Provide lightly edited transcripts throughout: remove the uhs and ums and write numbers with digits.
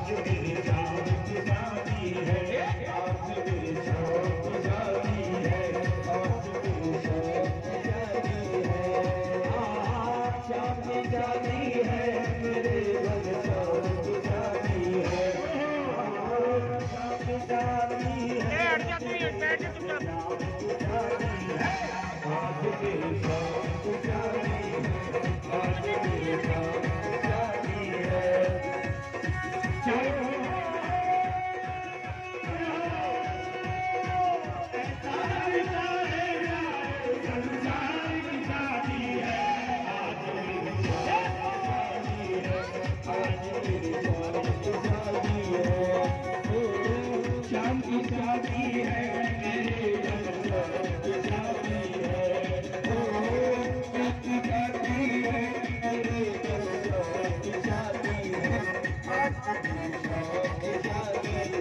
मेरी जान की शादी है, आज मेरी शान की शादी है, आज मेरी शान की शादी है। शाम की शादी है, मेरे घर शाम की शादी है, शाम की शादी है, आज मेरी शाम की शादी है, आज मेरी शाम की शादी है। शाम की शादी है, मेरे घर की शादी है, शाम की शादी है, मेरे घर की शादी है, शाम की शादी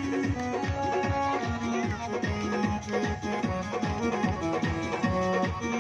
है।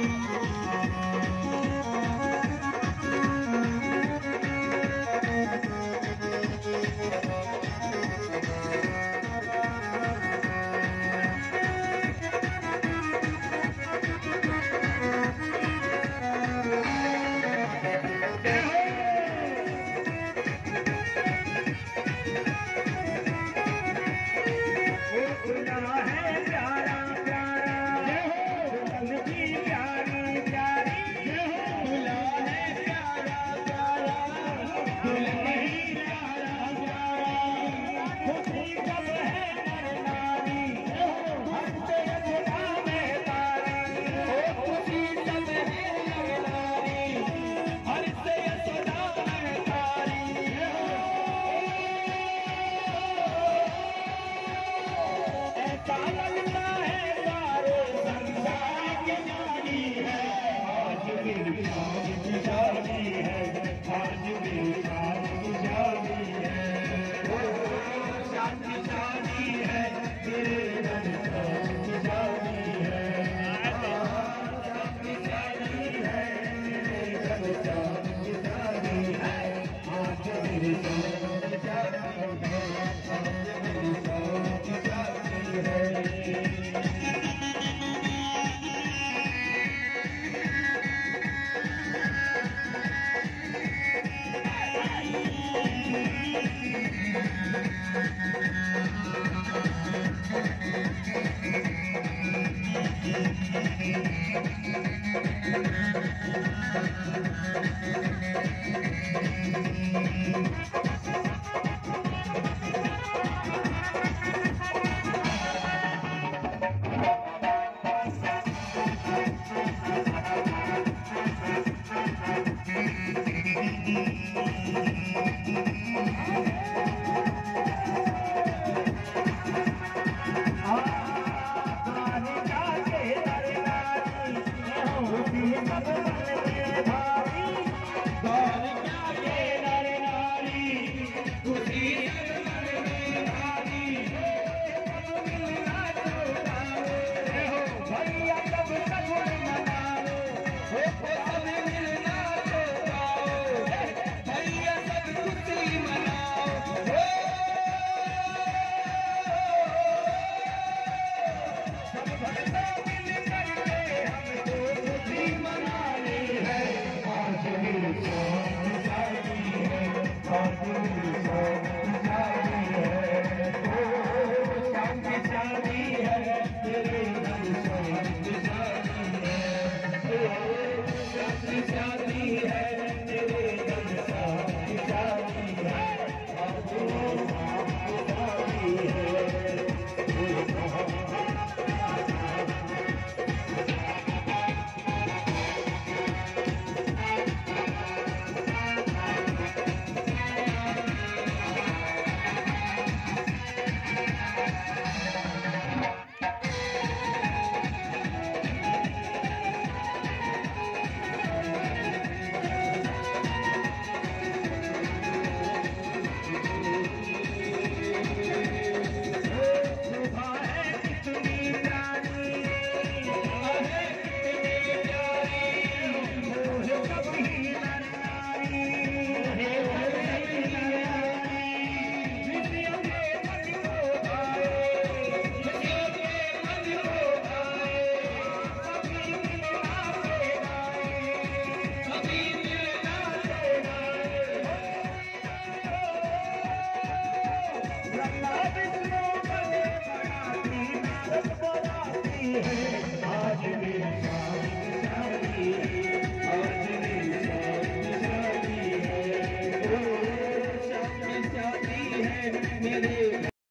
मेरे